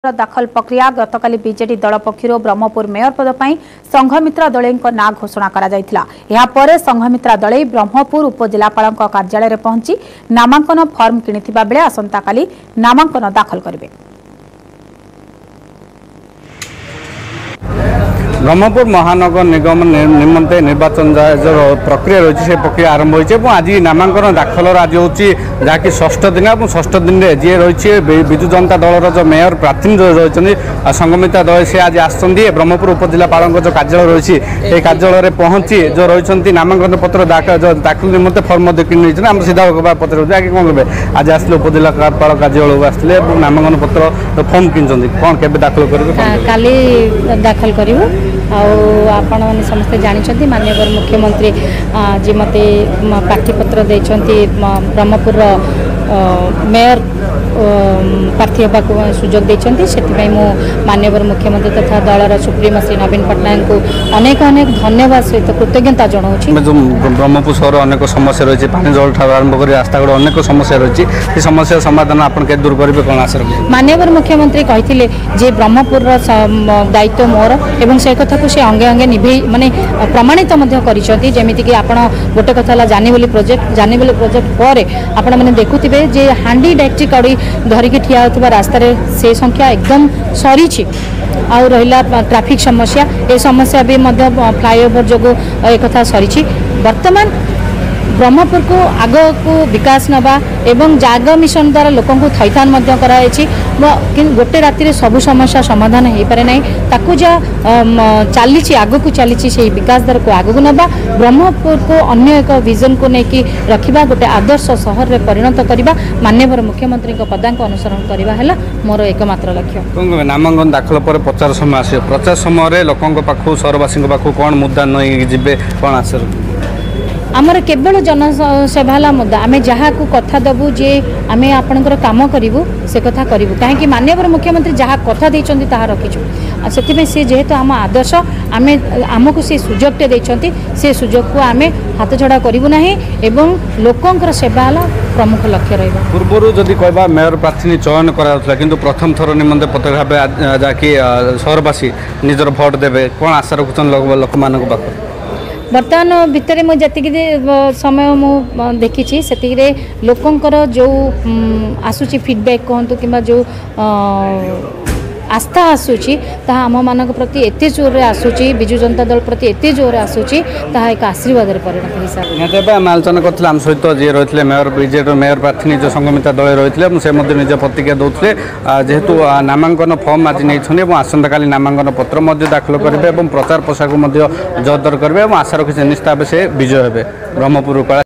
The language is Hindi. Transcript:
दाखल प्रक्रिया गतकाली बीजेडी दल पक्षर ब्रह्मपुर मेयर पद पर संघमित्रा दले ना घोषणा कर संघमित्रा दले ब्रह्मपुर उपजिलापाल कार्यालय पहुंची नामांकन फर्म किणिथिबा बेले आसंता काली नामांकन दाखल करेंगे। ब्रह्मपुर महानगर निगम निमंते निर्वाचन जो प्रक्रिया रही है प्रक्रिया आरंभ होती है। आज नामांकन दाखल आज हूँ जहाँकि षष्ठ दिन और षष्ठ दिन में जी रही विजु जनता दल जो मेयर प्रार्थी रही संघमित्रा दल सी आज आसुँच ब्रह्मपुर उपजिलापाल जो कार्यालय रही है कार्यालय पहुंची जो रही नामांकन पत्र दाखिल निमंते फर्म किनी आम सीधा पत्र आगे कौन कहे आज आसले उपजिलापाल कार्यालय आसते नामांकन पत्र फर्म किन कौन के दाखिल करेंगे दाखल करूँ आपण मैंने समस्ते जानते माननीय मुख्यमंत्री जी मत प्रार्थीपत्र देते ब्रह्मपुर मेयर प्रार्थी होगा सुजोग देते से माननीय मुख्यमंत्री तथा दलर सुप्रीमो श्री नवीन पट्टनायक को अनेक अनेक धन्यवाद सहित कृतज्ञता जनाऊँ। ब्रह्मपुर सहर अनेक समस्या रही पानी जल ठार आरंभ कर रास्ताघाट अनेक समस्या रही समस्या समाधान आप दूर करेंगे कौन आशा रखिए। माननीय मुख्यमंत्री कहते जे ब्रह्मपुर दायित्व मोर एवं से कथा को से अंगे अंगे निभे माने प्रमाणित जमीक आप गोटे कथा जानीबोली प्रोजेक्ट पर आपण मैंने देखुवे जे हांडी डेक्ची कड़ी धरिकी ठिया होता रास्ता से संख्या एकदम सरी आउ रहा ट्रैफिक समस्या ये समस्या भी फ्लाईओवर जो एक सरी वर्तमान ब्रह्मपुर को आग को विकास नवा एवं जाग मिशन द्वारा लोक थैथान कराई गोटे राति सबु समस्या समाधान हो पारे ना ताकू जा चली आग को चली से विकास दर को आग को नवा ब्रह्मपुर को अन्य एक विजन को लेकिन रखा गोटे आदर्श सहर में परिणत करवा माननीय मुख्यमंत्री पदांक अनुसरण करवा है मोर एकमात्र लक्ष्य। नामांकन दाखल पर प्रचार समय आस प्रचार समय लोकों पाखु सहरवासी पाखु कौन मुद्दा नहीं जी कौन आस आमर केवल जनसेवा मुद्दा आम जहाँ को कथा देवु जे आम आपणकर काम करूँ से कथा करूँ कहीं माननीय मुख्यमंत्री जहाँ कथा देते रखीचु से सी जेहेतु आम आदर्श आम आमको से सुजोगटे देते से सुजोग को आम हाथ छड़ा करूँ ना एवं लोकंर सेवा प्रमुख लक्ष्य रहा। पूर्व जदि कहवा मेयर प्रार्थी चयन कराला किंतु प्रथम थर निमंते पत्र भाव जहाँकि सहरवासी निजर भोट देवे कौन आशा रखुन लोक मान पाख बर्तमान भितर मुझे समय मु देखी से लोकंर जो आसूची फीडबैक कहतु कि जो आस्था आसूची आम मान प्रति एत जोर आसूची विजु जनता दल प्रति एत जोर आसूची एक आशीर्वाद परिणत हिसाब आम आलोचना करते आम सहित जी रही मेयर बीजेडी मेयर प्रार्थी जो संघमित्रा दल रही से निज प्रतिक्रिया दौले जेहेतु नामांकन फर्म आज नहीं आसंता काली नामांकन पत्र दाखिल करेंगे और प्रचार प्रसार को जोरदार करेंगे और आशा रखी निश्चित भाव से विजय हे ब्रह्मपुर कला।